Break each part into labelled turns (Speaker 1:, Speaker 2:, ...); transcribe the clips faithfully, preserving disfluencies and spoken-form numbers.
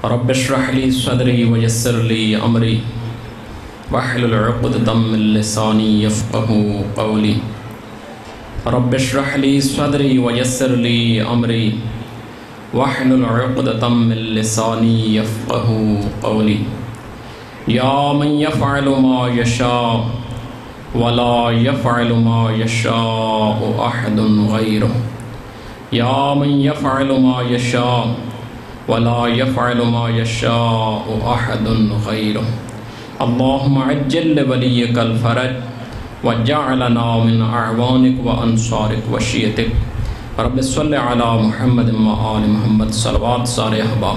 Speaker 1: رب اشرح لي صدري ويسر لي أمري واحلل عقدة من لساني يفقهوا قولي رب اشرح لي صدري ويسر لي أمري واحلل عقدة من لساني يفقهوا قولي يا من يفعل ما يشاء ولا يفعل ما يشاء أحد غيره يا من يفعل ما يشاء ولا يفعل ما يشاء أحد غيره اللهم عجل لوليك الفرج وجعلنا من أعوانك وأنصارك وشيتك رب صل على محمد وآل محمد صلوات سارے احباب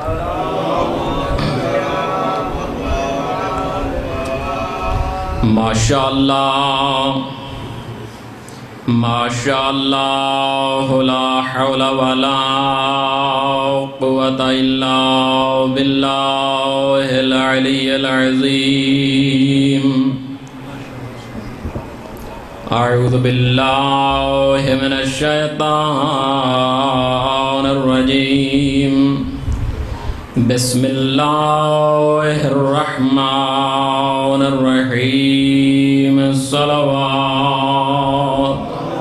Speaker 1: ماشاء اللہ ماشاء اللہ لا حول ولا قوة الا باللہ العلی العظیم اعوذ باللہ من الشیطان الرجیم بسم اللہ الرحمن الرحیم الصلوات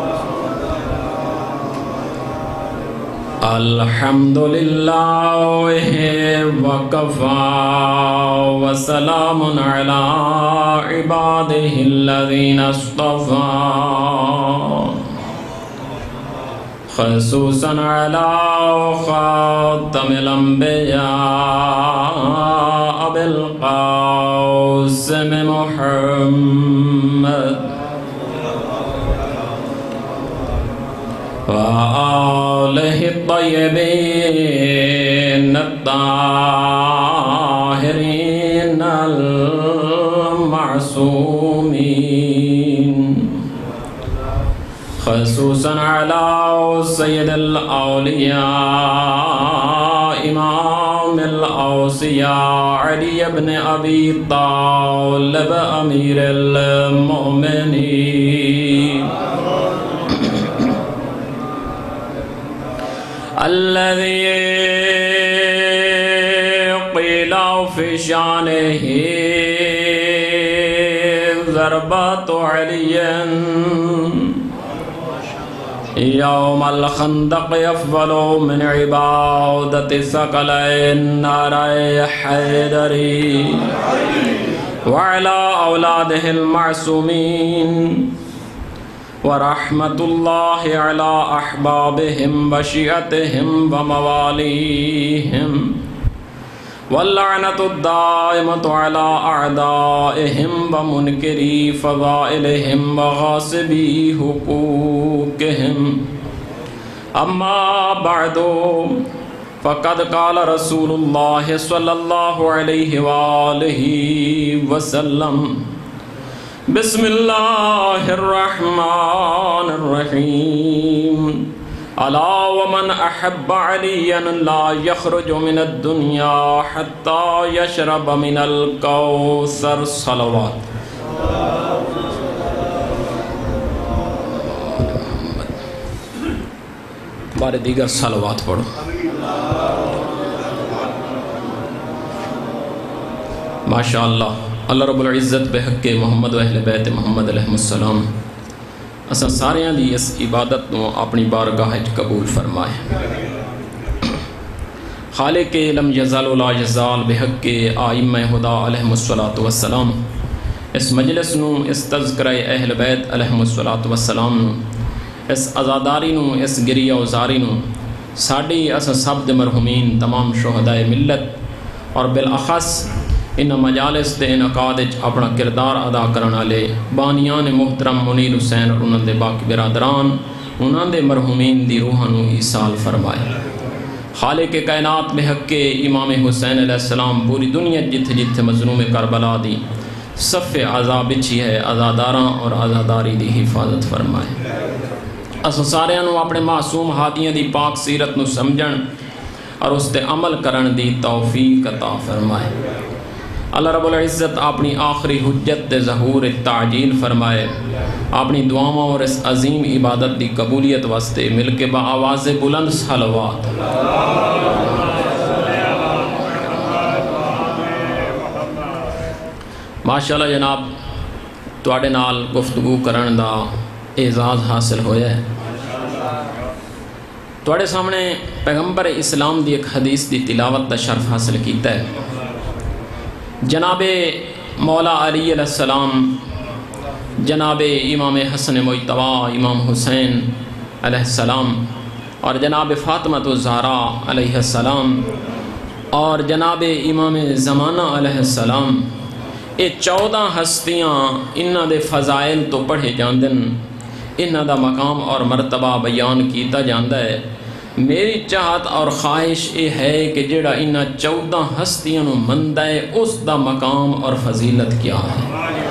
Speaker 1: الحمد للہ وکفا وسلام علی عبادہ الذین اصطفى خصوصا علی خاتم الانبیاء بالقاسم محمد وآلہ الطیبین الطاہرین المعصومین خصوصا علی سید الاولیاء امام الاوصیاء علی بن ابی طالب امیر المؤمنین الذي قيل في شانه ضربات علي يوم الخندق يفضل من عبادة ثقلين ناري حيدري وعلى أولاده المعصومين ورحمة الله على أحبابهم وشيعتهم ومواليهم واللعنة الدائمة على أعدائهم ومنكري فضائلهم وغاصبي حقوقهم أما بعد فقد قال رسول الله صلى الله عليه وآله وسلم بسم اللہ الرحمن الرحیم الا ومن احب علیا لا یخرج من الدنیا حتی یشرب من الکوثر صلوات بارے دیگر صلوات پڑھو ماشاءاللہ اللہ رب العزت بحق محمد و اہل بیت محمد علیہ السلام اساں ساریاں دی اس عبادت نو اپنی بارگاہ وچ قبول فرمائے خالق لم یزال لا یزال بحق ائمہ خدا علیہ الصلوۃ والسلام اس مجلس نو اس تذکرہ اہل بیت علیہ الصلوۃ والسلام نو اس عزاداری نو اس گریہ وزاری نو ساڈی اساں سب دے مرحومین تمام شہدائے ملت اور بالاخص ان مجالس دے انعقاد وچ اپنا کردار ادا کرن والے بانیان محترم منیر حسین اور انہاں دے باقی برادران انہاں دے مرحومین دی روحاں نو ایصال فرمائے خالق کائنات بحق امام حسین علیہ السلام پوری دنیا جتھے جتھے مظلوم کربلا دی صف عذاب بچھی ہے عزاداراں اور عزاداری دی حفاظت فرمائے اساں ساریاں نو اپنے معصوم ہادیاں دی پاک سیرت نو سمجھن اور اس تے عمل کرن دی توفیق عطا فرمائے اللہ رب العزت اپنی آخری حجت دے ظہور تعجیل فرمائے اپنی دعاواں اور اس عظیم عبادت دی قبولیت واسطے مل کے با آواز بلند صلوات ماشاءاللہ جناب تواڈے نال گفتگو کرن دا اعزاز حاصل ہویا ہے. تواڈے سامنے پیغمبر اسلام دی ایک حدیث دی تلاوت دا شرف حاصل کیتا ہے. جناب مولا علی علیہ السلام، جناب امام حسن مجتبی امام حسین علیہ السلام، اور جناب فاطمہ الزہرا علیہ السلام، اور جناب امام زمانہ علیہ السلام، یہ چودہ ہستیاں انہاں دے فضائل تو پڑھے جاندن، انہاں دا مقام اور مرتبہ بیان کیتا جاندا ہے. میری چاہت اور خواہش یہ ہے کہ جڑا انہاں چودہ ہستیاں نو مندا ہے اس دا مقام اور فضیلت کیا ہے.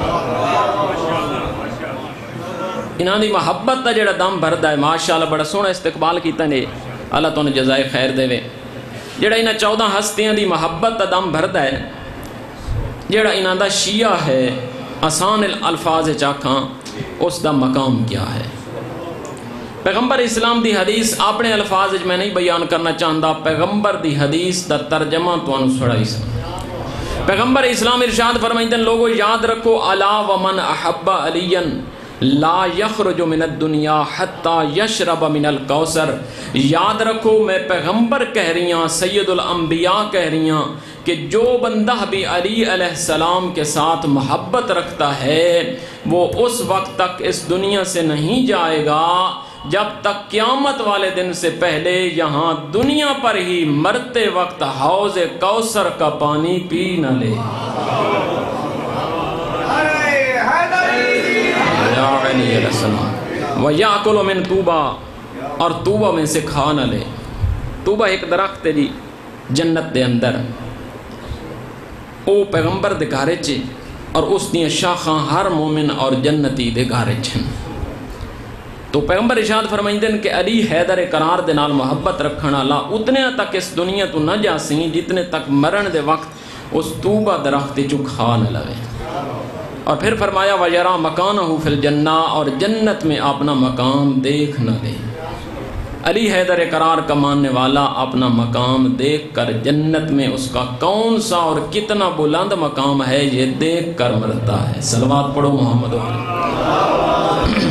Speaker 1: انہاں دی محبت دا جڑا دم بھردا ہے، ماشاءاللہ بڑا سونا استقبال کیتا نے، اللہ تانوں جزائے خیر دے. جڑا انہاں چودہ ہستیاں دی محبت دا دم بھردا ہے، جڑا انہاں دا شیعہ ہے، آسان الفاظ چاکھاں اس دا مقام کیا ہے. پیغمبر اسلام دی حدیث اپنے الفاظ میں نہیں بیان کرنا چاہتا، پیغمبر دی حدیث دا ترجمہ تانوں سنائی سا. پیغمبر اسلام ارشاد فرمائندے لوگو یاد رکھو الا ومن احب علی لا یخرج من الدنیا حتی یشرب من الکوثر. یاد رکھو میں پیغمبر کہہ رہی ہوں، سید الانبیاء کہہ رہی ہوں کہ جو بندہ بھی علی علیہ السلام کے ساتھ محبت رکھتا ہے وہ اس وقت تک اس دنیا سے نہیں جائے گا جب تک قیامت والے دن سے پہلے یہاں دنیا پر ہی مرتے وقت حوض کوثر کا پانی پی نہ لے. وَيَأْكُلُ مِن طُوبَى، اور طوبہ میں سے کھا نہ لے. طوبہ ایک درخت ہے جی جنت دے اندر، او پیغمبر دے گھارے چے اور اس دیاں شاخاں ہر مومن اور جنتی دے گھارے چھن. تو پیغمبر ارشاد فرمائندے کہ علی حیدر قرار دے نال محبت رکھن والا اتنے تک اس دنیا تو نہ جاسیں جتنے تک مرن دے وقت اس طوبہ درخت چو کھا نہ لوے. اور پھر فرمایا وَيَرَا مَكَانَهُ فِي الْجَنَّةِ، اور جنت میں اپنا مقام دیکھ نہ لے. علی حیدر قرار کا ماننے والا اپنا مقام دیکھ کر جنت میں اس کا کون سا اور کتنا بلند مقام ہے یہ دیکھ کر مرتا ہے. صلوات پڑھو محمد علیہ.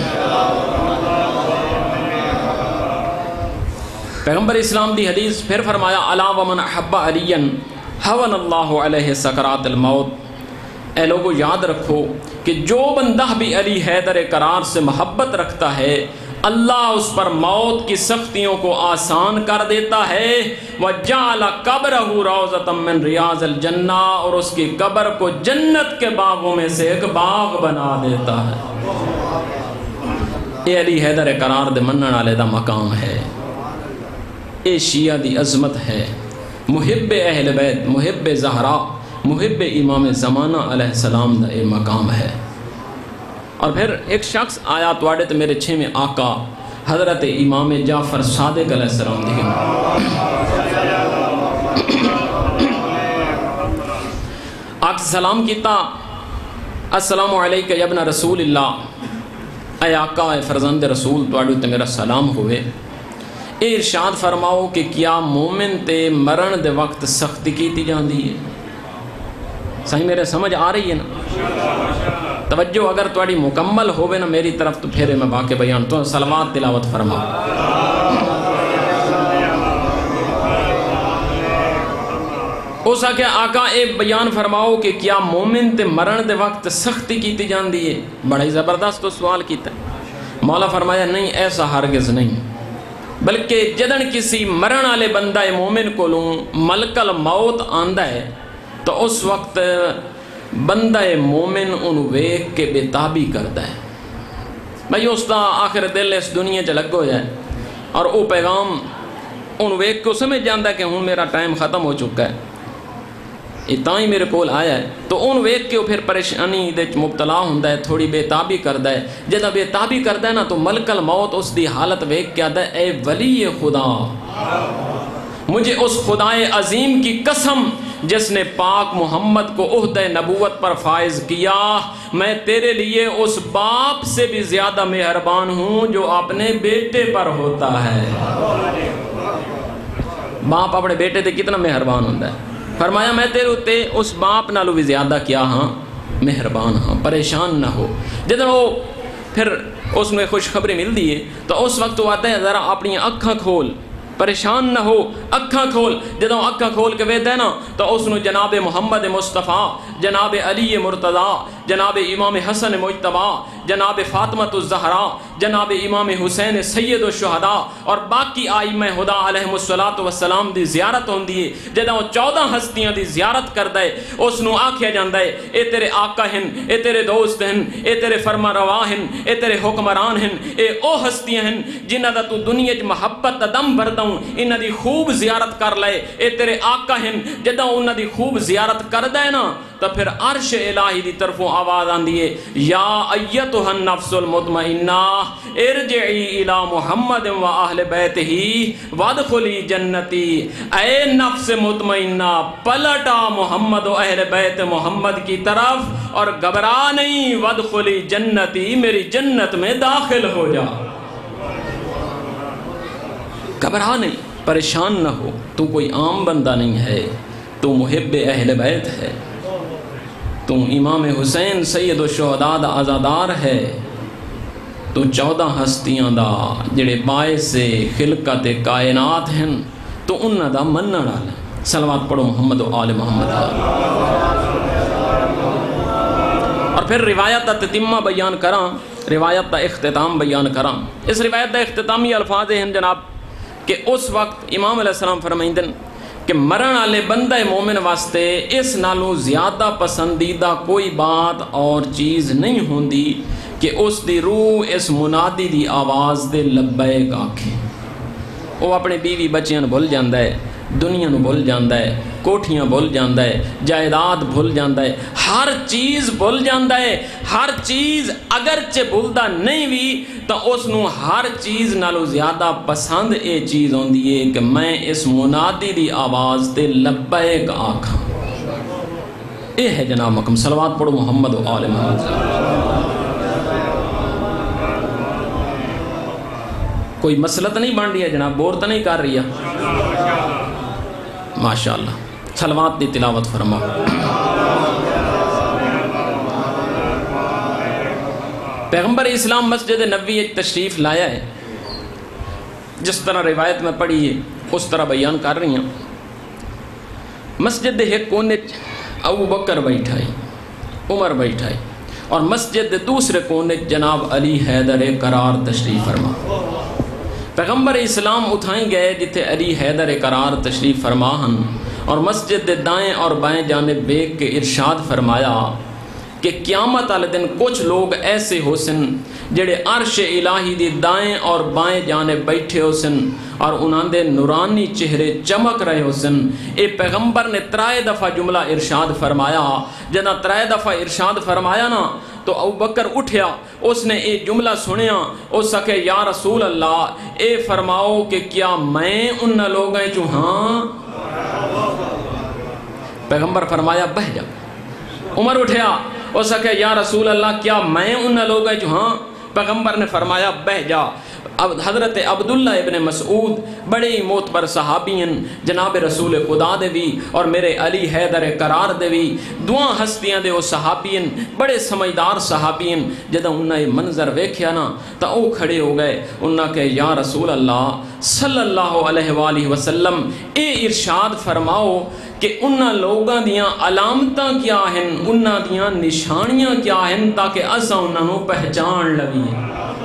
Speaker 1: پیغمبر اسلام دی حدیث پھر فرمایا الا ومن احب علی هون اللہ علیہ سکرات الموت. اے لوگو یاد رکھو کہ جو بندہ بھی علی حیدر قرار سے محبت رکھتا ہے اللہ اس پر موت کی سختیوں کو آسان کر دیتا ہے. وَجَعَلَ قَبْرَهُ رَوْضَةً مِّن رِيَاضِ الْجَنَّةِ، اور اس کی قبر کو جنت کے باغوں میں سے ایک باغ بنا دیتا ہے. یہ علی حیدر قرار دے منن والے دا مقام ہے، یہ شیعہ دی عظمت ہے. محب اہل بیت، محب زہرا، محب امام زمانہ علیہ السلام دا یہ مقام ہے. اور پھر ایک شخص آیا تواڈے تے میرے چھے میں آقا حضرت امام جعفر صادق علیہ السلام دی آقا سلام کیتا، السلام علیکہ یا ابن رسول اللہ، اے آقا اے فرزند رسول تواڈے تے میرا سلام ہوئے. اے ارشاد فرماؤ کہ کیا مومن تے مرن دے وقت سختی کیتی جاندی ہے؟ صحیح میرے سمجھ آ رہی ہے نا؟ توجہ اگر تواڈی مکمل ہوئے نا میری طرف تو پھر میں باقی بیان تو صلوات تلاوت فرماؤ. اس آکے آقا اے بیان فرماؤ کہ کیا مومن تے مرن دے وقت سختی کیتی جاندی ہے؟ بڑا ہی زبردست تو سوال کیتا ہے. مولا فرمایا نہیں، ایسا ہرگز نہیں، بلکہ جدن کسی مرن والے بندہ مومن کو لوں ملک الموت آندا ہے تو اس وقت بندہ مومن ان ویک کے بے تابی کرتا ہے. بھائی اس دا آخر دل اس دنیا چ لگ ہو جائے اور وہ پیغام ان ویک کو سمجھ جاندہ کہ ہوں میرا ٹائم ختم ہو چکا ہے، یہ تائیں میرے کول آیا ہے، تو ان ویک کے پھر پریشانی دے مبتلا ہوندہ ہے، تھوڑی بے تابی کردہ ہے. جدہ بے تابی کردہ ہے نا تو ملک الموت اس دی حالت ویک کے آدھا ہے اے ولی خدا، مجھے اس خدائے عظیم کی قسم جس نے پاک محمد کو عہدہ نبوت پر فائز کیا، میں تیرے لیے اس باپ سے بھی زیادہ مہربان ہوں جو اپنے بیٹے پر ہوتا ہے. باپ اپنے بیٹے تے کتنا مہربان ہوتا ہے. فرمایا میں تیرے تے اس باپ نالو بھی زیادہ کیا ہاں مہربان ہاں پریشان نہ ہو. جدوں وہ پھر اس نے خوشخبری ملتی ہے تو اس وقت وہ آتا ہے ذرا اپنی اکھاں کھول، پریشان نہ ہو، اکھاں کھول. جدوں اکھاں کھول کے ویدا ہے نا تو اس نے جناب محمد مصطفیٰ، جناب علی مرتضیٰ، جناب امام حسن مجتبیٰ، جناب فاطمۃ الزہرا، جناب امام حسین سید الشہداء اور باقی آئمہ خدا علیہم الصلاۃ والسلام دی زیارت ہوندی ہے. جدوں چودہ ہستیاں دی زیارت کردا ہے اس نو آکھیا جاندا ہے اے تیرے آقا ہن، اے تیرے دوست ہن، اے تیرے فرما روا ہن، اے تیرے حکمران ہن، اے او ہستیاں ہن جنہاں دا تو دنیا وچ محبت دا دم بھردا ہوں، انہاں دی خوب زیارت کر لے. اے تیرے آقا ہن. جدوں انہاں دی خوب زیارت کردا ہے نا تو پھر عرش الہی دی طرفوں آواز آندی ہے یا ایتھا النفس المطمئنہ ارجعی الی محمد و اہل بیتہ وادخلی جنتی. اے نفس مطمئنہ پلٹا محمد و اہل بیت محمد کی طرف اور گھبرا نہیں، وادخلی جنتی میری جنت میں داخل ہو جا. گھبرا نہیں، پریشان نہ ہو، تو کوئی عام بندہ نہیں ہے، تو محب اہل بیت ہے، تو امام حسین سید الشہداء دا عزادار ہے، تو چودہ ہستیاں دا جڑے باعث خلقت کائنات ہیں تو انہاں دا منن والا. صلوات پڑھو محمد و آل محمد. اور پھر روایت دا تتمہ بیان کراں، روایت دا اختتام بیان کراں. اس روایت دا اختتامی الفاظ ہیں جناب کہ اس وقت امام علیہ السلام فرمائندن کہ مرن والے بندہ مومن واسطے اس نالوں زیادہ پسندیدہ کوئی بات اور چیز نہیں ہوندی کہ اس دی روح اس منادی دی آواز دے لبیک آکھے. وہ اپنے بیوی بچیاں بھول جاندا ہے، دنیا نو بھول جاندا ہے، کوٹھیاں بھول جاندا ہے، جائیداد بھول جاندا ہے، ہر چیز بھول جاندا ہے. ہر چیز اگرچہ بھولدا نہیں بھی تو اس نو ہر چیز نالو زیادہ پسند اے چیز ہوندی ہے کہ میں اس منادی دی آواز تے لبیک آکھاں. اے ہے جناب مکم. صلوات پڑھو محمد و آل محمد. کوئی مسئلہ تو نہیں بن رہی ہے جناب، بور تو نہیں کر رہی ہے؟ ماشاءاللہ. صلوات دی تلاوت فرما. پیغمبر اسلام مسجد نبوی ایک تشریف لایا ہے، جس طرح روایت میں پڑھی ہے اس طرح بیان کر رہی ہیں. مسجد دے ایک کونے ابو بکر بیٹھا ہے، عمر بیٹھا ہے، اور مسجد دے دوسرے کونے جناب علی حیدر قرار تشریف فرما. پیغمبر اسلام اتھائیں گئے جتھے علی حیدر قرار تشریف فرما ہن، اور مسجد دے دائیں اور بائیں جانب بیک کے ارشاد فرمایا کہ قیامت والے دن کچھ لوگ ایسے ہو سن جڑے عرش الہی دی دائیں اور بائیں جانب بیٹھے ہو سن اور انہاں دے نورانی چہرے چمک رہے ہو سن. اے پیغمبر نے ترائے دفعہ جملہ ارشاد فرمایا. جنا ترائے دفعہ ارشاد فرمایا نا تو ابو بکر اٹھیا، اس نے اے جملہ سنیا، اس سکے یا رسول اللہ اے فرماؤ کہ کیا میں ان لوگیں جو ہاں؟ پیغمبر فرمایا بہ جا. عمر اٹھیا، اس سکے یا رسول اللہ کیا میں ان لوگیں جو ہاں؟ پیغمبر نے فرمایا بہ جا. اب حضرت عبداللہ ابن مسعود بڑے ہی معتبر صحابین جناب رسول خدا دے بھی اور میرے علی حیدر قرار دے بھی دعا ہستیاں دے وہ صحابین بڑے سمجھدار صحابین جدہ انہاں یہ منظر ویکھیا نا تا او کھڑے ہو گئے. انہاں کہ یا رسول اللہ صلی اللہ علیہ وآلہ وسلم اے ارشاد فرماؤ کہ انہاں لوگاں دیاں علامتاں کیا ہیں، انہاں دیاں نشانیاں کیا ہیں تاکہ اساں انہاں نو پہچان لگیں.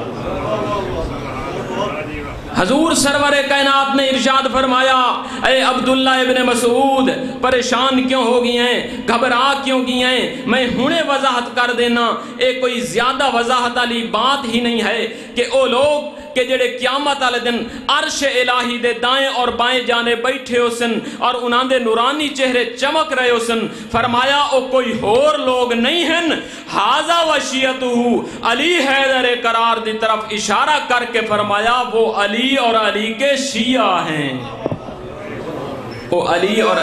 Speaker 1: حضور سرور کائنات نے ارشاد فرمایا اے عبداللہ ابن مسعود پریشان کیوں ہو گئی ہیں، گھبرا کیوں گئی ہیں؟ میں ہنے وضاحت کر دینا، اے کوئی زیادہ وضاحت والی بات ہی نہیں ہے کہ او لوگ کہ جڑے قیامت والے دن عرش الہی دے دائیں اور بائیں جانے بیٹھے ہو سن اور انہاں دے نورانی چہرے چمک رہے ہو سن. فرمایا او کوئی اور لوگ نہیں ہیں، ھذا وشیتہ علی حیدر قرار دی طرف اشارہ کر کے فرمایا وہ علی اور علی کے شیعہ ہیں. وہ علی اور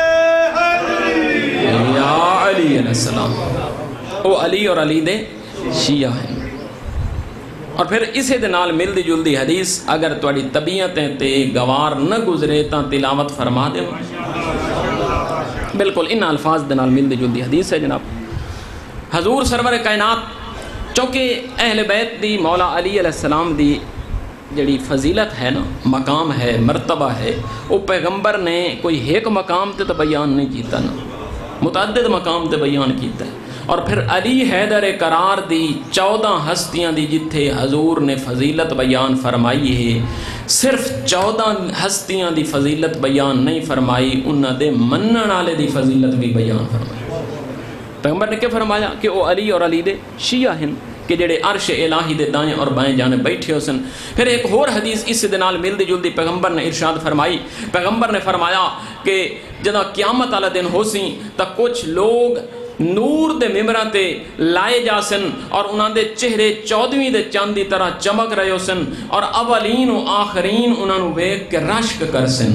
Speaker 1: یا علی علیہ السلام، وہ علی اور علی دے شیعہ ہیں. اور پھر اسے دے نال ملدی جلدی حدیث اگر تواڈی طبیعتیں تے گوار نہ گزرے تاں تلاوت فرما دے. بالکل ان الفاظ دے نال ملدی جلدی حدیث ہے جناب. حضور سرور کائنات چونکہ اہل بیت دی مولا علی علیہ السلام دی جڑی فضیلت ہے نا، مقام ہے، مرتبہ ہے، وہ پیغمبر نے کوئی ایک مقام تے تو بیان نہیں کیتا نا، متعدد مقام تے بیان کیتا ہے۔ اور پھر علی حیدر قرار دی چودہ ہستیاں دی جتھے حضور نے فضیلت بیان فرمائی ہے، صرف چودہ ہستیاں دی فضیلت بیان نہیں فرمائی، انہاں دے منن والے دی فضیلت بھی بیان فرمائی۔ پیغمبر نے کیا فرمایا کہ وہ علی اور علی دے شیعہ ہیں کہ جڑے عرش الہی دے دائیں اور بائیں جانب بیٹھے ہو سن۔ پھر ایک اور حدیث اس دے نال ملدی جلدی پیغمبر نے ارشاد فرمائی، پیغمبر نے فرمایا کہ جدہ قیامت والا دن ہو سی تا کچھ لوگ نور دے ممبراں تے لائے جا سن اور انہاں دے چہرے چودویں دے چاند دی طرح چمک رہے ہو سن اور اولین و آخرین انہاں نو ویکھ کے رشک کر سن۔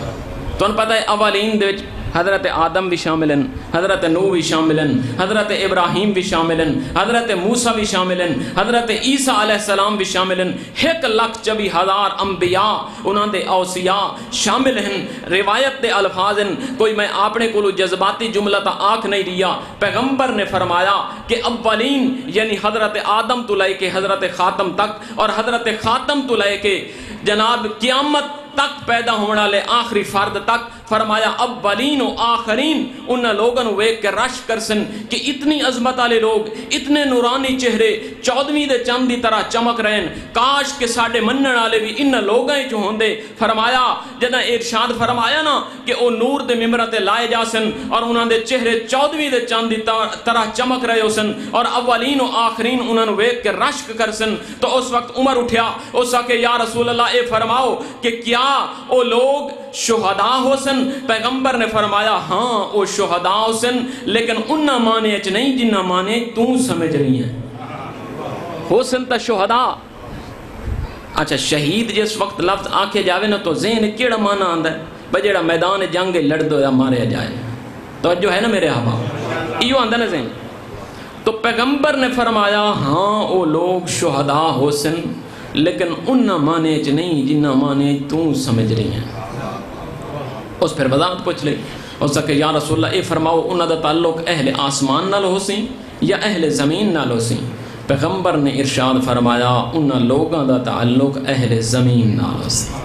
Speaker 1: تو ان پتہ ہے اولین دے حضرت آدم بھی شامل ہیں، حضرت نوح بھی شامل ہیں، حضرت ابراہیم بھی شامل ہیں، حضرت موسیٰ بھی شامل ہیں، حضرت عیسیٰ علیہ السلام بھی شامل ہیں، ایک لاکھ چوبی ہزار انبیاء انہاں دے اوصیاء شامل ہیں۔ روایت دے الفاظ ہیں، کوئی میں اپنے کو جذباتی جملہ تا آنکھ نہیں لیا، پیغمبر نے فرمایا کہ اولین یعنی حضرت آدم تو لے کے حضرت خاتم تک اور حضرت خاتم تو لے کے جناب قیامت تک پیدا ہونے والے آخری فرد تک، فرمایا اولین و آخرین ان لوگوں نے ویکھ کے رش کر سن کہ اتنی عظمت والے لوگ، اتنے نورانی چہرے چودویں دے چند دی طرح چمک رہے ہیں، کاش کہ ساڈے منن والے بھی ان لوگاں چ ہوندے۔ فرمایا جدہ ارشاد فرمایا نا کہ او نور دے ممبراں تے لائے جا سن اور انہاں دے چہرے چودویں دے چند دی طرح چمک رہے ہو سن اور اولین و آخرین انہاں نے ویکھ کے رشک کر سن، تو اس وقت عمر اٹھیا، اس کہ یا رسول اللہ اے فرماؤ کہ کیا او لوگ شہداء ہو سن؟ پیغمبر نے فرمایا ہاں او شہداء ہو سن، لیکن انہا مانے اچ نہیں جنہ مانے تو سمجھ رہی ہیں، ہو سن تا شہداء۔ اچھا شہید جس وقت لفظ آنکھے جاوے نا تو ذہن کیڑا مانا آندہ ہے بجیڑا میدان جنگ لڑ دو یا مارے جائے، توجہ ہے نا میرے احباب، ایو آندہ نا ذہن۔ تو پیغمبر نے فرمایا ہاں او لوگ شہداء ہو سن، لیکن انہا مانے اچ نہیں جنہ مانے تو سمجھ رہی ہیں۔ اس پھر وضاحت پوچھ لئی، اس کہ یا رسول اللہ اے فرماؤ انہا دا تعلق اہل آسمان نال ہو سی یا اہل زمین نال ہو سی؟ پیغمبر نے ارشاد فرمایا انہا لوگاں دا تعلق اہل زمین نال ہو سی۔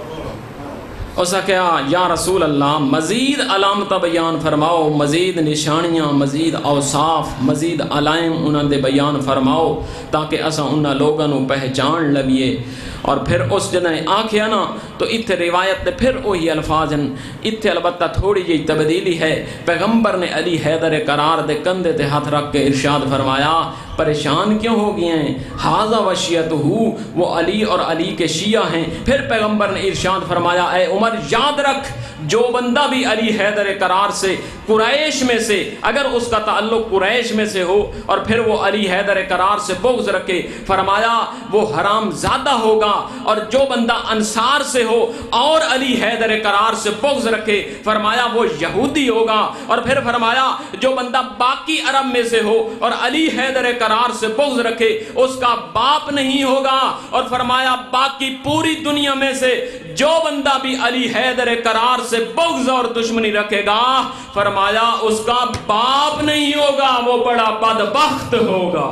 Speaker 1: اس کہ یا رسول اللہ مزید علامت بیان فرماؤ، مزید نشانیاں، مزید اوصاف، مزید علائم انہاں دے بیان فرماؤ تاکہ اساں انہاں لوگاں نو پہچان لبیے۔ اور پھر اس جنہ نے آنکھیا نا تو اتھے روایت نے پھر وہی الفاظ ہیں، اتھے البتہ تھوڑی جی تبدیلی ہے۔ پیغمبر نے علی حیدر قرار دے کندھے تے ہاتھ رکھ کے ارشاد فرمایا پریشان کیوں ہو گئے ہیں؟ ھذا وشیتہ، وہ علی اور علی کے شیعہ ہیں۔ پھر پیغمبر نے ارشاد فرمایا اے عمر یاد رکھ جو بندہ بھی علی حیدر قرار سے قریش میں سے، اگر اس کا تعلق قریش میں سے ہو اور پھر وہ علی حیدر قرار سے بغض رکھے، فرمایا وہ حرام زادہ ہوگا، اور جو بندہ انصار سے ہو اور علی حیدر قرار سے بغض رکھے، فرمایا وہ یہودی ہوگا، اور پھر فرمایا جو بندہ باقی عرب میں سے ہو اور علی حیدر قرار سے بغض رکھے اس کا باپ نہیں ہوگا، اور فرمایا باقی پوری دنیا میں سے جو بندہ بھی علی حیدر قرار سے بغض اور دشمنی رکھے گا، فرمایا اس کا باپ نہیں ہوگا، وہ بڑا بدبخت ہوگا۔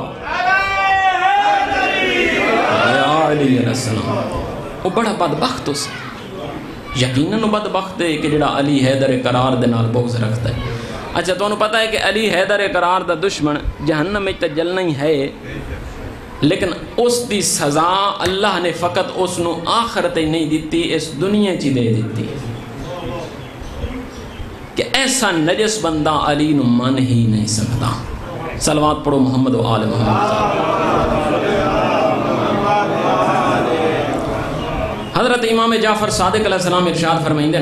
Speaker 1: علی علیہ السلام وہ بڑا بدبخت اس یقیناً بدبخت ہے کہ جڑا علی حیدر قرار دے نال بغض رکھتا ہے۔ اچھا تو انہوں پتہ ہے کہ علی حیدر قرار دا دشمن جہنم میں تے جلنا ہی ہے، لیکن اس دی سزا اللہ نے فقط اس نو آخرت ہی نہیں دیتی، اس دنیا چی دے دیتی کہ ایسا نجس بندہ علی نو مان ہی نہیں سکتا۔ صلوات پڑھو محمد و آل محمد۔ حضرت امام جعفر صادق علیہ السلام ارشاد فرمائندن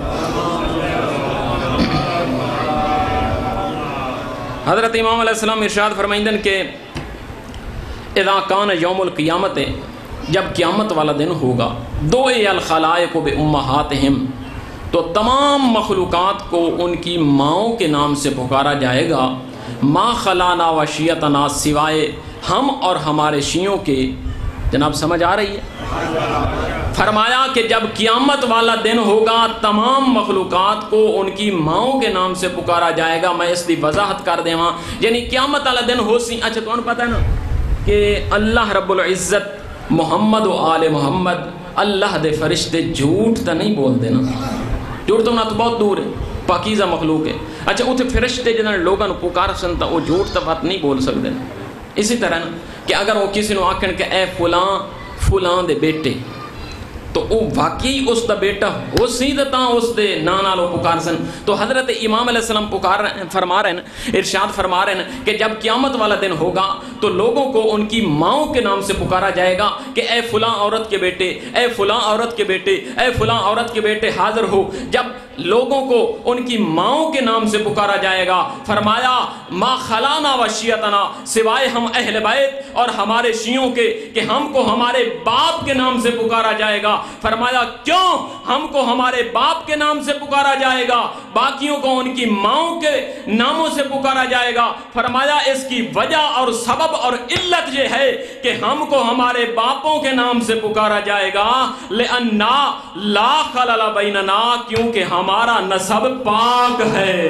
Speaker 1: حضرت امام علیہ السلام ارشاد فرمائندن کہ اذا کان یوم القیامت، جب قیامت والا دن ہوگا، دوئے الخلائق بامہاتہم، تو تمام مخلوقات کو ان کی ماؤں کے نام سے پکارا جائے گا، ما خلانا و شیعتنا، سوائے ہم اور ہمارے شیعوں کے۔ جناب سمجھ آ رہی ہے؟ فرمایا کہ جب قیامت والا دن ہوگا تمام مخلوقات کو ان کی ماؤں کے نام سے پکارا جائے گا. میں اس کی وضاحت کر دیں وہاں یعنی قیامت والا دن ہو سی. اچھا تو پتہ ہے نا کہ اللہ رب العزت محمد و آل محمد اللہ دے فرشتے جھوٹ تو نہیں بول دینا. جھوٹ تو نہ تو بہت دور ہے, پاکیزہ مخلوق ہے. اچھا اتنے فرشتے جنہوں نے لوگوں پکار سن تو وہ جھوٹ تو بات نہیں بول سکتے. اسی طرح نا کہ اگر وہ کسی نے آکھن کہ اے فلاں فلاں دے بیٹے تو وہ واقعی اس دا بیٹا ہو سی تا اس دے نا نال پکار سن. تو حضرت امام علیہ السلام پکار فرما رہے ہیں, ارشاد فرما رہے ہیں کہ جب قیامت والا دن ہوگا تو لوگوں کو ان کی ماؤں کے نام سے پکارا جائے گا کہ اے فلاں عورت کے بیٹے, اے فلاں عورت کے بیٹے, اے فلاں عورت کے بیٹے حاضر ہو. جب لوگوں کو ان کی ماؤں کے نام سے پکارا جائے گا فرمایا ما خلانا و شیعتنا, سوائے ہم اہل بیت اور ہمارے شیعوں کے کہ ہم کو ہمارے باپ کے نام سے پکارا جائے گا. فرمایا کیوں ہم کو ہمارے باپ کے نام سے پکارا جائے گا, باقیوں کو ان کی ماؤں کے ناموں سے پکارا جائے گا؟ فرمایا اس کی وجہ اور سبب اور علت یہ ہے کہ ہم کو ہمارے باپوں کے نام سے پکارا جائے گا لأننا لا خلل بیننا, کیونکہ ہمارا نسب پاک ہے.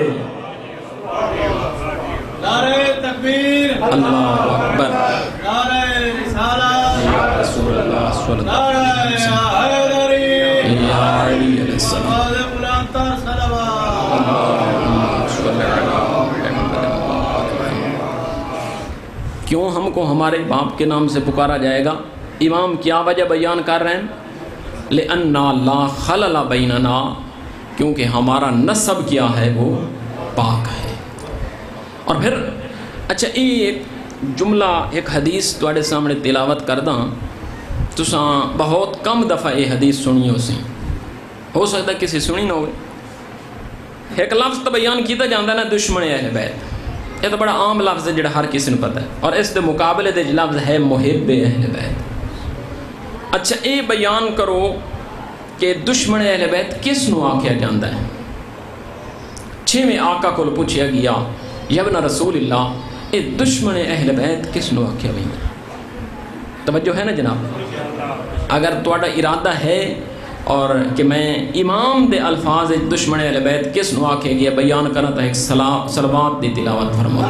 Speaker 2: نعرہ تکبیر,
Speaker 1: اللہ اکبر,
Speaker 2: نعرہ رسالت,
Speaker 1: یا رسول اللہ صلی اللہ علیہ وسلم,
Speaker 2: نعرہ حیدری,
Speaker 1: یا علی علیہ السلام,
Speaker 2: آدم الانتر صلوات.
Speaker 1: اللہم صلی علی محمد. کیوں ہم کو ہمارے باپ کے نام سے پکارا جائے گا؟ امام کیا وجہ بیان کر رہے ہیں؟ لأننا لا خلل بیننا, کیونکہ ہمارا نسب کیا ہے وہ پاک ہے. اور پھر اچھا ایک جملہ ایک حدیث تواڈے سامنے تلاوت کردہ, تساں بہت کم دفعہ یہ حدیث سنی ہو سی, ہو سکتا کسی سنی نہ ہوئے. ایک لفظ تو بیان کیتا جاندہ نا دشمن اہل بیت, یہ تو بڑا عام لفظ ہے جڑا ہر کسی نے پتہ ہے, اور اس دے مقابلے دے لفظ ہے محب اہل بیت. اچھا یہ بیان کرو کہ دشمن اہل بیت کس نو آکھیا جاندہ ہے؟ چھویں آقا کو پوچھیا گیا یا ابن رسول اللہ اے دشمن اہل بیت کس نو آکھیا بھی؟ توجہ ہے نا جناب؟ اگر تواڈا ارادہ ہے اور کہ میں امام دے الفاظ دشمن اہل بیت کس نو آکھے گیا بیان کرنا تو ایک صلوات دی تلاوت فرماؤ.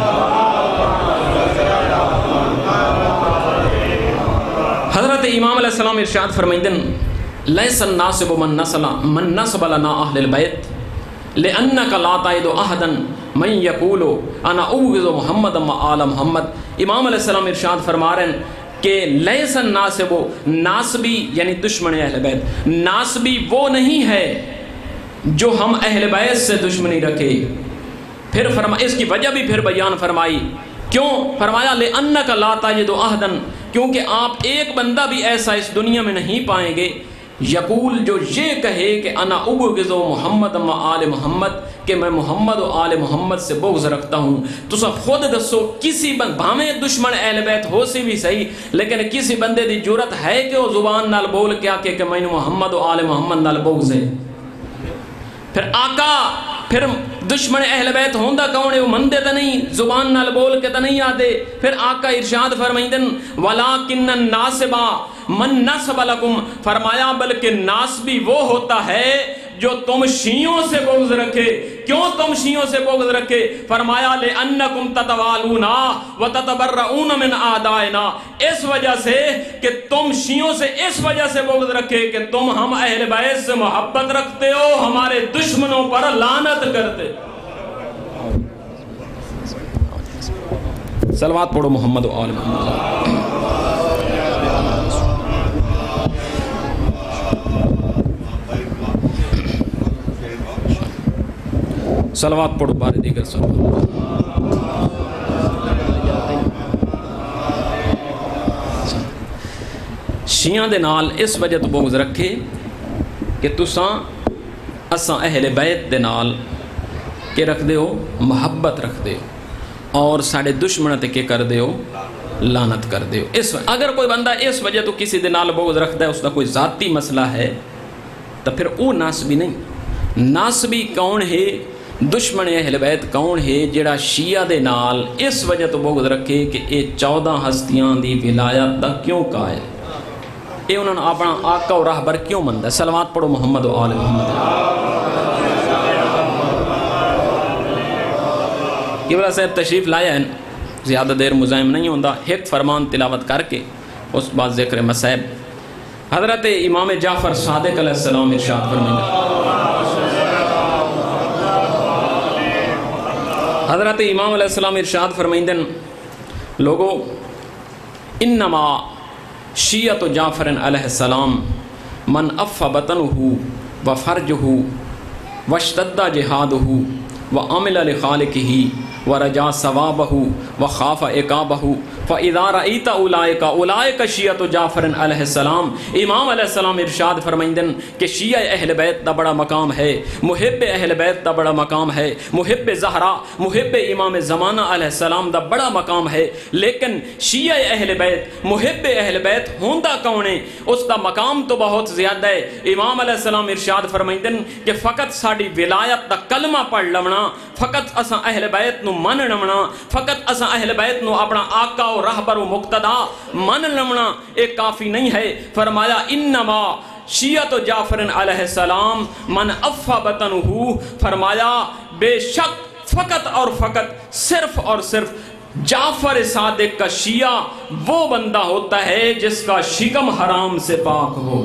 Speaker 1: حضرت امام علیہ السلام ارشاد فرمائندن لیس الناسب من نسل من نسب لنا اہل البیت لأنک لا تعید احدا من یقول انا اوغض محمد و آل محمد. امام علیہ السلام ارشاد فرما رہے ہیں کہ لیس الناسب, ناسبی یعنی دشمن اہل بیت, ناسبی وہ نہیں ہے جو ہم اہل بیت سے دشمنی رکھے. پھر فرما اس کی وجہ بھی پھر بیان فرمائی, کیوں؟ فرمایا لأنک لا تعید احدا, کیونکہ آپ ایک بندہ بھی ایسا اس دنیا میں نہیں پائیں گے یقول جو یہ کہے کہ انا ابغض محمد و آل محمد, کہ میں محمد و آل محمد سے بغض رکھتا ہوں. تو سب خود دسو کسی بند بھامے دشمن اہل بیت ہو سی بھی صحیح, لیکن کسی بندے دی جرت ہے کہ وہ زبان نال بول کیا کہ کہ میں محمد و آل محمد نال بغض ہے؟ پھر آقا پھر دشمن اہل بیت ہوندہ کون ہے؟ وہ مندے تا نہیں, زبان نال بول کے تا نہیں آتے. پھر آقا ارشاد فرمائندن وَلَكِنَّ النَّاسِبَ مَن نَسَبَ لَكُمْ, فرمایا بلکہ ناسبی وہ ہوتا ہے جو تم شیعوں سے بغض رکھے. کیوں تم شیعوں سے بغض رکھے؟ فرمایا لِأَنَّكُمْ تَتَوَالُونَا وَتَتَبَرَّؤُونَ مِنْ آدَائِنَا, اس وجہ سے کہ تم شیعوں سے اس وجہ سے بغض رکھے کہ تم ہم اہل بیت سے محبت رکھتے ہو, ہمارے دشمنوں پر لعنت کرتے. صلوات پڑھو محمد و آل محمد. صلوات پڑھو بارے دیگر صلوات. شیعہ دے نال اس وجہ تو بغض رکھے کہ تساں اساں اہل بیت دے نال کہ رکھ دے ہو محبت رکھ دے ہو اور ساڑے دشمنہ تے کہ کر دے ہو لعنت کر دے ہو. اس اگر کوئی بندہ اس وجہ تو کسی دے نال بغض رکھ دے اس دا کوئی ذاتی مسئلہ ہے تو پھر او ناسبی نہیں. ناسبی کون ہے؟ دشمن اہل بیت کون ہے جڑا شیعہ دے نال اس وجہ تو بغض رکھے کہ اے چودہ ہستیاں دی ولایت دا کیوں قائل. یہ انہوں نے اپنا آقا و راہبر کیوں مند ہے؟ صلوات پڑھو محمد و آل محمد۔ قبلہ صاحب تشریف لایا ہے، زیادہ دیر مزاحم نہیں ہوتا، ایک فرمان تلاوت کر کے اس بعد ذکر مسائب۔ حضرت امام جعفر صادق علیہ السلام ارشاد فرمائیں، حضرت امام علیہ السلام ارشاد فرمائیں لوگو انما شیعت جعفر علیہ السلام من اف بطنہ و فرجہ واشتد جہادہ وعمل لخالقہ ورجا ثوابہ وخاف عقابہ فاذا رأیت اولئک اولئک شیعت جعفر علیہ السلام۔ امام علیہ السلام ارشاد فرمائیں کہ شیعہ اہل بیت دا بڑا مقام ہے، محب اہل بیت دا بڑا مقام ہے، محب زہرا محب امام زمانہ علیہ السلام دا بڑا مقام ہے، لیکن شیعہ اہل بیت محب اہل بیت ہوندہ کون ہے؟ اس دا مقام تو بہت زیادہ ہے۔ امام علیہ السلام ارشاد فرمائیں کہ فقط ساڑی ولایت دا کلمہ پڑھ لمنا، فقط اساں اہل بیت نو من لمنا، فقط اساں اہل بیت نو اپنا آقا و رہبر و مقتدا من لمنا ایک کافی نہیں ہے۔ فرمایا انما شیعت جعفر علیہ السلام من افا بطنہ، فرمایا بے شک فقط اور فقط صرف اور صرف جعفر صادق کا شیعہ وہ بندہ ہوتا ہے جس کا شکم حرام سے پاک ہو،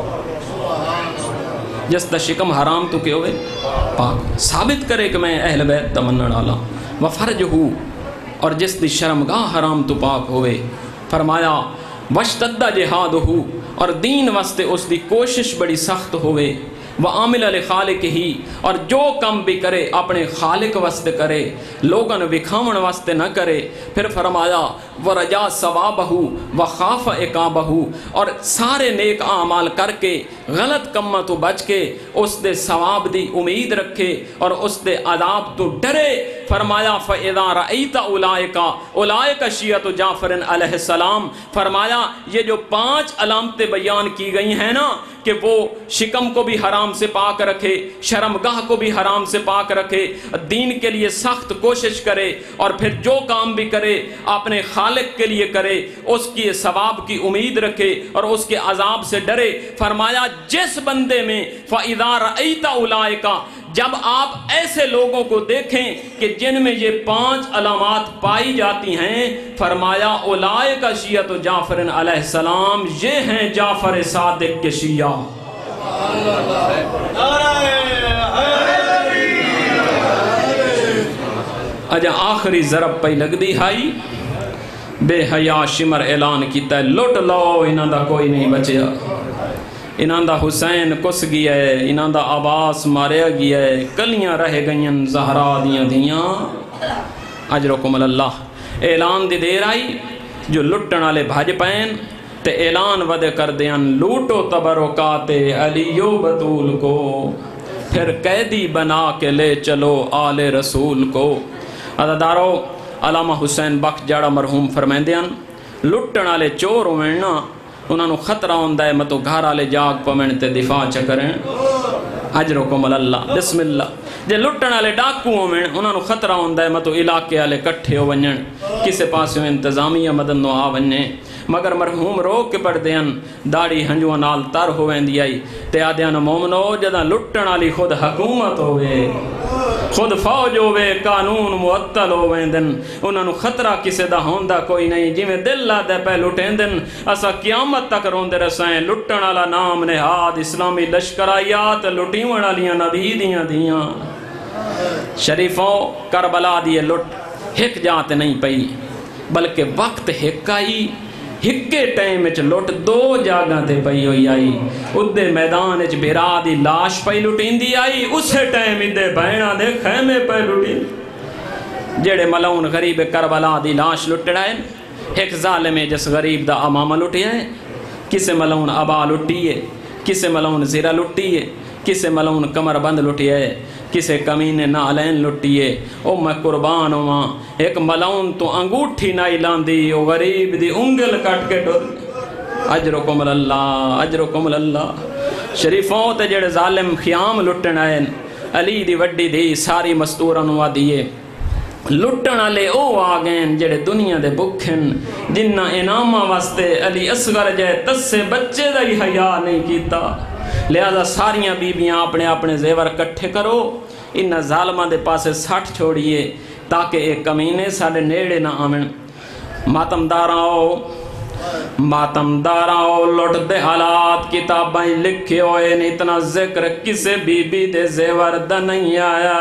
Speaker 1: جس کا شکم حرام تو کیا ہوئے پاک، ثابت کرے کہ میں اہل بیت تمنا ڈالا، وفرج ہو، اور جس دی شرمگاہ حرام تو پاک ہوئے۔ فرمایا وشتدہ جہاد ہو، اور دین واسطے اس دی کوشش بڑی سخت ہوئے، وعامل لخالق ہی، اور جو کم بھی کرے اپنے خالق واسطے کرے، لوگوں وکھاون واسطے نہ کرے۔ پھر فرمایا ورجا ثوابہ وخاف عقابہ، اور سارے نیک اعمال کر کے غلط کمہ تو بچ کے اس دے ثواب دی امید رکھے اور اس دے عذاب تو ڈرے۔ فرمایا فَإِذَا رَأَيْتَ أُولَئِكَ أُولَئِكَ شِیعَۃُ جعفر علیہ السلام۔ فرمایا یہ جو پانچ علامتیں بیان کی گئی ہیں نا کہ وہ شکم کو بھی حرام سے پاک رکھے، شرمگاہ کو بھی حرام سے پاک رکھے، دین کے لیے سخت کوشش کرے، اور پھر جو کام بھی کرے اپنے خالق کے لیے کرے، اس کی ثواب کی امید رکھے اور اس کے عذاب سے ڈرے۔ فرمایا جس بندے میں فَإِذَا رَأَيْتَ أُولَئِكَ، جب آپ ایسے لوگوں کو دیکھیں کہ جن میں یہ پانچ علامات پائی جاتی ہیں، فرمایا اولئک شیعۃ جعفر علیہ السلام، یہ ہیں جعفر صادق کے شیعہ۔ اجا آخری ضرب پہ لگ دی ہائی، بے حیا شمر اعلان کیتا ہے لٹ لو انہاں دا کوئی نہیں بچیا، انہاں دا حسین کس گیا ہے، انہاں دا عباس ماریا گیا ہے، کلیاں رہ گئیں زہرا دیاں دیاں، اجرکم اللہ۔ اعلان دی دیر آئی، جو لٹن والے بھج پین تے اعلان ود کر دیاں لوٹو تبرکات علی و بطول کو، پھر قیدی بنا کے لے چلو آل رسول کو۔ عزادارو علامہ حسین بخش جاڑا مرحوم فرمیندیاں لٹن والے چور ہوئیں نا، انہوں نے خطرہ ہوندہ ہے متو گھر والے جاگ پمن تے دفاع چکریں، اجرکم اللہ بسم اللہ۔ جے لٹن والے ڈاکو ہوئیں انہوں نے خطرہ ہوندہ ہے متو علاقے والے کٹھے ہو ونجن، کسے پاسوں انتظامیہ مدن نو آ ونجیں، مگر مرحوم رو کے پڑھ دیاں داڑی ہنجوہ نال تر ہوئیں دی آئی تے آدیاں مومنو جدہ لٹن والی خود حکومت ہوئے، خود فوج ہوئے، قانون معطل ہوئیں دن، انہوں نے خطرہ کسے دا ہوندہ کوئی نہیں، جی میں دل لادے پہ لٹیں دن، اسا قیامت تک روندے رسائیں، لٹن والا نام نہاد اسلامی لشکرائیات لٹیون والیاں نبی دیاں دیاں۔ شریفوں کربلا دیے لٹ ہک جاتے نہیں پئی، بلکہ وقت ہک آئی، ہکے ٹائم اچ لٹ دو جاگاں تے پئی ہوئی آئی، ادھے میدان اچ بھرا دی لاش پئی لٹین دی آئی، اسے ٹائم ادھے بہنہ دے خیمے پئی لٹین۔ جیڑے ملون غریب کربلا دی لاش لٹڑائے، ایک ظالم جس غریب دا امامہ لٹیا ہے، کسے ملون ابا لٹیے، کسے ملون زیرہ لٹیے، کسے ملون کمر بند لٹیا ہے، کسے کمینے نالین لٹیے، او میں قربان ہوں، ایک ملون تو انگوٹھی نائی لاندی، او غریب دی انگل کٹ کے ڈر، اجرکم اللہ اجرکم اللہ۔ شریفوں تے جڑے ظالم خیام لٹن آئے، علی دی وڈی دی ساری مستورہ نوا دیئے، لٹن والے او آ گئے جڑے دنیا دے بکھن جنہ انعاماں واسطے علی اصغر جے تسے بچے دا ہی حیا نہیں کیتا لہذا ساریاں بیبیاں اپنے اپنے زیور کٹھے کرو انہ ظالماں دے پاسے سٹھ چھوڑیے تاکہ ایک کمینے ساڑے نیڑے نہ آمن ماتم داراؤ ماتم داراؤ لوٹ دے حالات کتابیں لکھے ہوئے اتنا ذکر کسے بی بی دے زیور دا نہیں آیا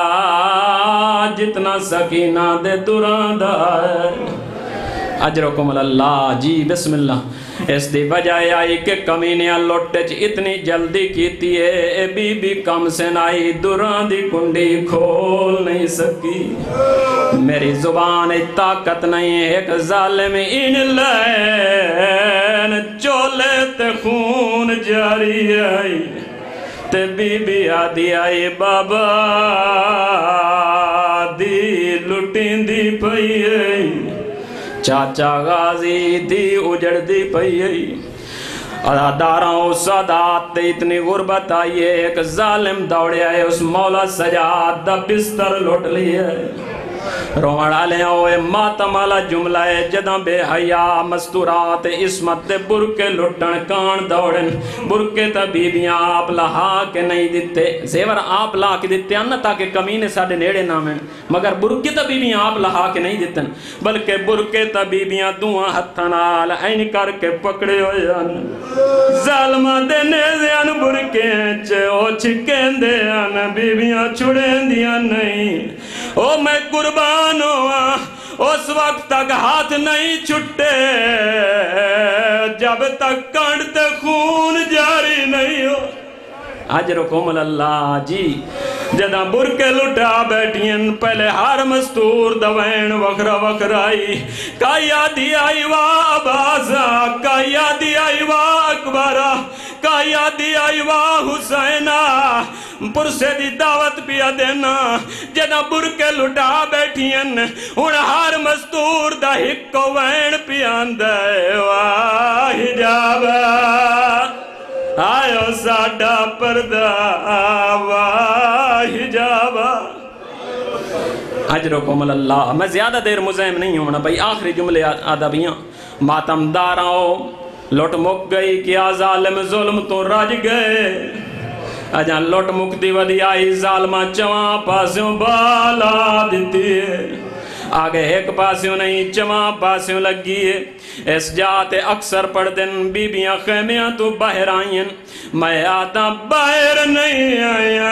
Speaker 1: جتنا سکینہ دے دوران دا ہے اجرکم اللہ جی بسم اللہ اس دی وجہ آئی کہ کمینیاں لوٹے چ اتنی جلدی کیتی ہے اے بی بی کم سے نائی دوران دی کنڈی کھول نہیں سکی میری زبان طاقت نہیں ایک ظالم ان لین چولے تے خون جاری آئی تے بی بی آدھی آئی بابا دی لٹین دی پئی آئی چاچا غازی دی اجڑ دی پئی آئی اداداراں سادات تے اتنی غربت آئی ہے ایک ظالم دوڑے آئے اس مولا سجاد دا بستر لوٹ لیے روڑا لے ہوئے ماتم والا جملہ ہے جداں بے حیا مستورات عصمت دے برکے لٹن کان دوڑن برکے تا بیبیاں آپ لہا کے نہیں دیتے زیور آپ لا کے دیتے ہیں تاکہ کمینے ساڑے نیڑے نامن مگر برکے تا بیبیاں آپ لہا کے نہیں دیتے بلکہ برکے تا بیبیاں دعا ہتھنال این کر کے پکڑے ہوئے ان ظالمہ دے نیزے ان برکے چے او چھکیں دے ان بیبیاں چھڑیں دیا نہیں او میں قربان ہوا اس وقت تک ہاتھ نہیں چھٹے جب تک کانڈتے خون جاری نہیں ہو اجرکم اللہ جی جدہ برکے لٹا بیٹھین پہلے ہر مستور دوین وکھرا وکھرائی کا یادی آئی واہ بازا کا یادی آئی واہ اکبرہ کا یادی آئی واہ حسینہ پرسے دی دعوت پیا دینا جدہ برکے لٹا بیٹھین ان ہر مستور دا ہکو وین پیان دے واہ حجابہ آئیو ساڑھا پردہ واہ حجابہ اجرکم اللہ میں زیادہ دیر مزیم نہیں ہونا بھئی آخری جملے آدابیاں ماتم داراؤ لوٹ مک گئی کیا ظالم ظلم تو رج گئے اجاں لوٹ مک دی ودی آئی ظالمہ چواں پاسیوں بالا دیتی ہے آگے ایک پاسیوں نہیں چواں پاسیوں لگی ہے اس جاتے اکثر پڑھ دن بی بیاں خیمیاں تو باہر آئین میں آتا باہر نہیں آیا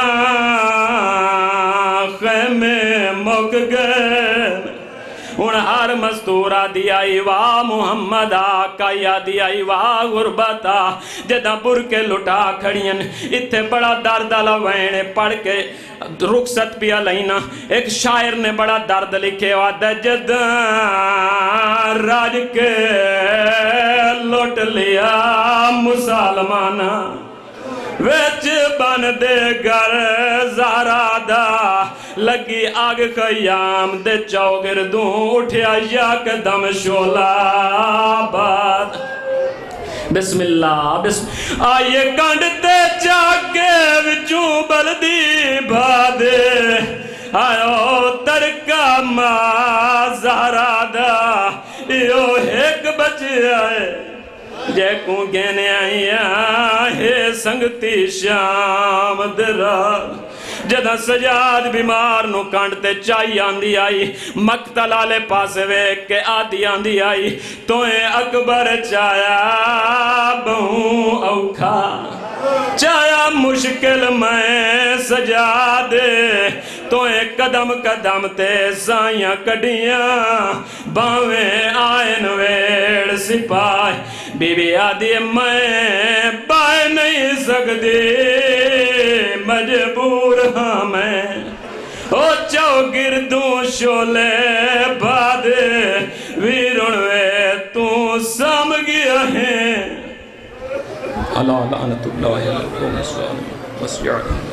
Speaker 1: خیمے مک گئے ان ہر مستورہ دیا ایوا محمد آقا یا دیا ایوا غربتا جدہ برکے لٹا کھڑین اتھے بڑا درد لوینے پڑھ کے رخصت پیا لینا ایک شاعر نے بڑا درد لکھے وعدہ جدہ راج کے لٹ لیا مسلمانہ ویچ بن دے گر زہرا دا لگی آگ خیام دے چوگردوں اٹھیا یک دم شولا باد بسم اللہ بسم آئیے کانڈ تے چاکے وچوں بلدی بھادے آئیو ترکا ماں زہرا دا ایو ایک بچے آئے جے کو گینے آئیاں ہے سنگتی شام درا جدہ سجاد بیمار نو کانڈتے چاہی آندھی آئی مقتل آلے پاسے ویک کے آدھی آندھی آئی تویں اکبر چایا بہوں اوکھا چایا مشکل میں سجادے تویں قدم قدم تے سائیاں کڑیاں باویں آئین ویڑ سپاہ بی بی آدھی میں پائے نہیں سکتی مجبور ہاں میں او چاو گردوں شولے بادے ویرون وے تو سام گیا ہے اللہ لعنت اللہ علیہ وسلم